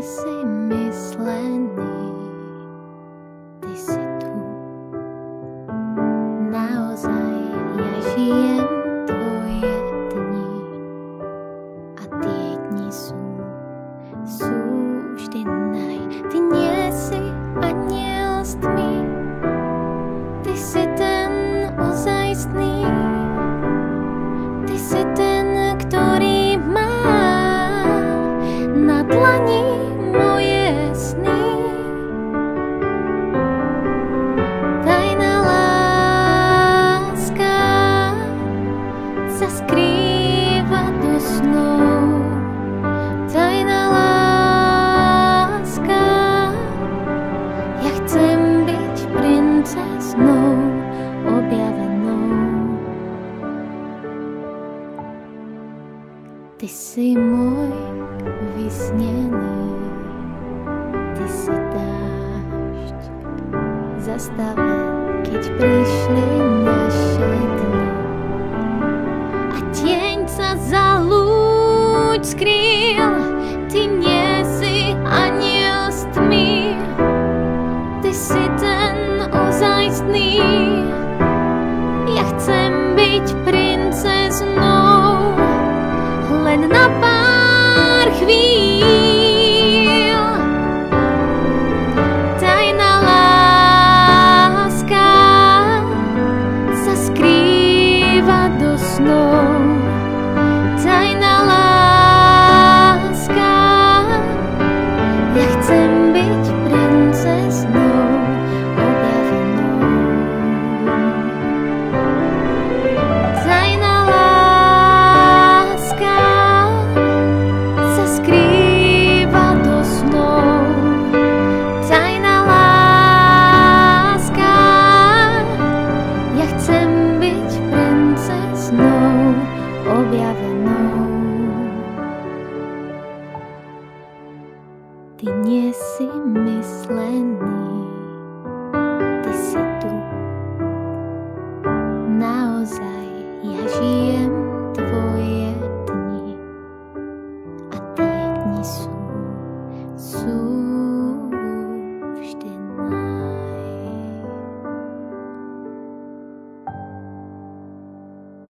si myslený, ty si tu. Naozaj ja žijem tvoje dni a tie dni sú vždy naj. Ty nie si anjel s tmy, ty si ten ozajstný, ty si ten, ktorý má na dlani moje sny. Tajná láska sa skrýva do snov. Tajná láska, ja chcem byť princeznou objavenou. Ty si môj vysnený, ty si dážď zastavel, keď prišli naše dni. A tieň sa za lúď skrýl,